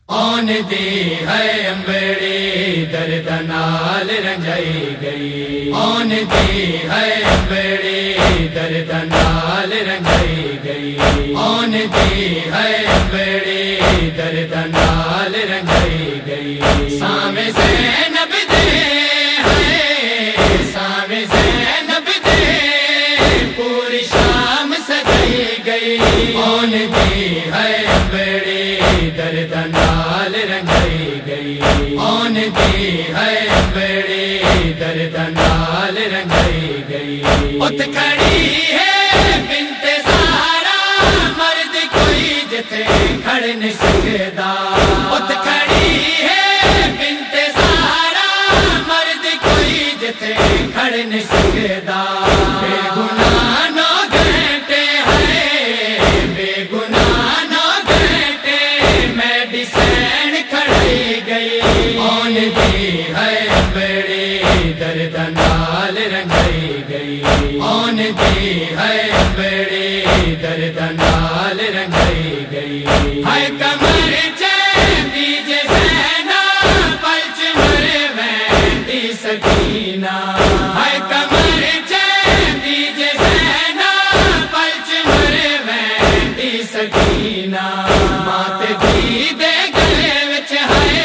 آن دی ہے امبڑی درد نال رنجائی گئی، آن دی ہے امبڑی درد نال رنجائی گئی، آن دی ہے امبڑی درد نال رنجائی گئی۔ سامے زینب دے ہے، سامے زینب دے پوری شام سجائی گئی، آن دی ہے امبڑی درد نال رنجائی گئی، آن دی ہے امبڑی درد نال رنجائی گئی۔ ات کھڑی ہے بنت زہرا مرد کوئی جتھے کھڑ نہیں سکدا، ات کھڑی ہے بنت زہرا مرد کوئی جتھے کھڑ نہیں سکدا۔ بے گناہ نو گھنٹے ہے، بے گناہ نو گھنٹے میڈیسن کھڑائی گئی، آن دی ہے امبڑی درد نال رنجائی گئی، آن دی ہے امبڑی درد نال رنجائی گئی۔ ہے کمر چیندی جے زینا پلچ مرے ویندی سکینہ، ہے کمر چیندی جے زینا پلچ مرے ویندی سکینہ۔ مات دی دے گلے وچ ہے،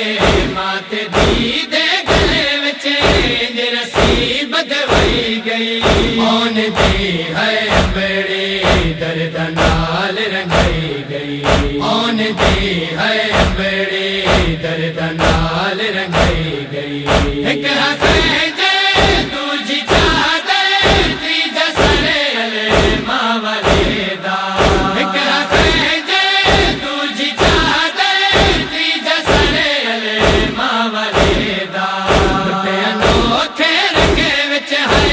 مات دی دے گلے وچ رسی بدوائی گئی، آن دی ہے امبڑی درد نال رنجائی گئی، آن دی ہے امبڑی درد نال رنجائی گئی۔ ایک ہاتھ جے دوجی چادر تیجا سرے علما والے دا، ایک ہاتھ جے دوجی چادر تیجا سرے علما والے دا۔ لٹے انوکھے رنگے وچ ہے،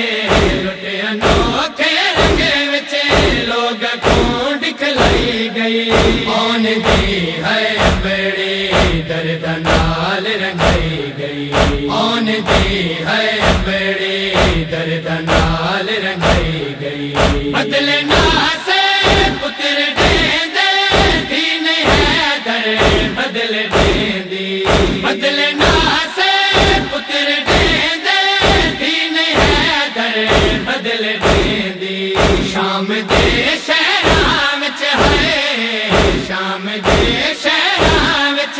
لٹے انوکھے رنگے وچ لوگ کون دکھلائی گئی، آن دی ہے امبڑی درد نال رنجائی گئی، آن دی ہے امبڑی درد نال رنجائی گئی۔ بدلنا سے پتر دیندے تھی نہیں ہے در بدل دیندی، بدلنا سے پتر دیندے تھی نہیں ہے در بدل دیندی۔ شام دے شہراں وچ ہے، شام دے شہراں وچ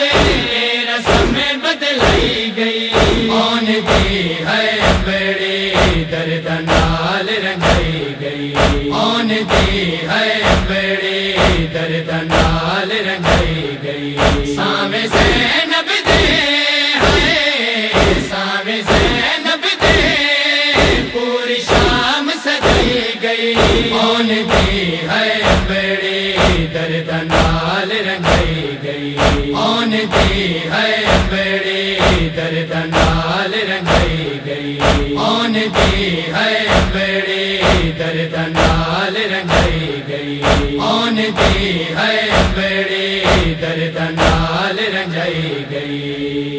رسم بدلائی گئی، آن دی ہے امبڑی درد نال رنجائی گئی، آن دی ہے امبڑی درد نال رنجائی گئی۔ سامے زینب دے ہے، سامے زینب دے پوری شام سجائی گئی، آن دی ہے امبڑی درد نال رنجائی گئی، آن دی ہے امبڑی درد نال رنجائی گئی، آن دی ہے امبڑی درد نال رنجائی گئی، آن دی ہے امبڑی درد نال رنجائی گئی۔